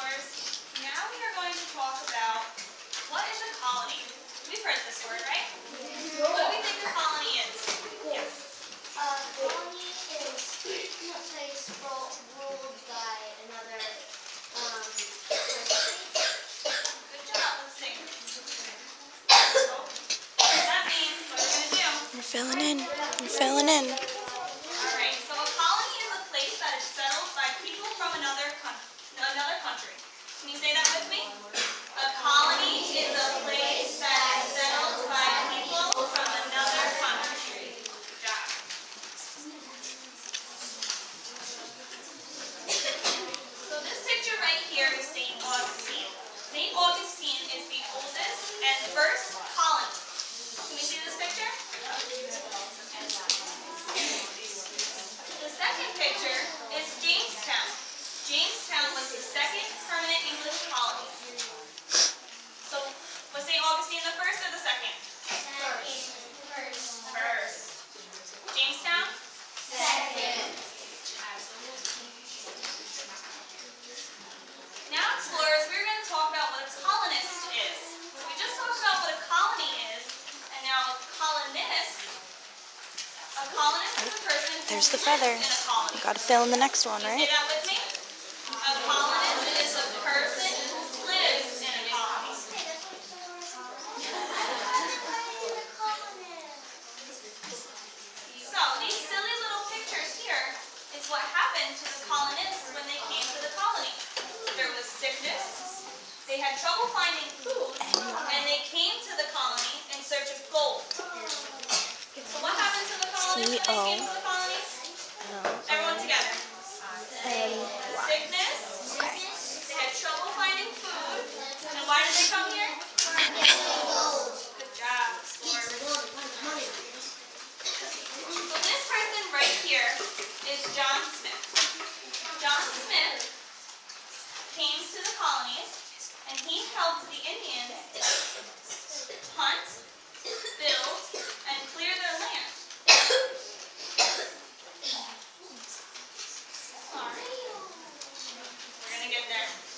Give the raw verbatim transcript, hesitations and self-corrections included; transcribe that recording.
explorers. Now we are going to talk about what is a colony. We've heard this word, right? What do we think a colony is? Yes. A colony is a place ruled by another um, person. Good job. Let's sing. What does that mean? What are we going to do? You're filling in. You're filling in. Alright, so a colony is a place that is settled by people from another, another country. Can you say that with me? A colony is a place that is settled by people from another country. Good job. So this picture right here is Saint Augustine. Saint Augustine is the oldest and first colony. Can we see this picture? The second picture is Jamestown. Jamestown was the second permanent English colony. So, was Saint Augustine the first or the second? First. First. Jamestown? Second. Now, explorers, we're going to talk about what a colonist is. So we just talked about what a colony is, and now a colonist. A colonist is a person who There's the lives feather. in a colony. You gotta fill in the next one, Say right? that with me. A colonist is a person who lives in a colony. So, these silly little pictures here is what happened to the colonists when they came to the colony. There was sickness, they had trouble finding food, and they came to the colony in search of gold. So what happened to the colonists when they came to the colonies? Everyone together. Sickness, they had trouble finding food, and why did they come here? Good job, explorers. So this person right here is John Smith. John Smith came to the colonies, and he helped the Indians hunt, build, and clear their land. Sorry. We're going to get there.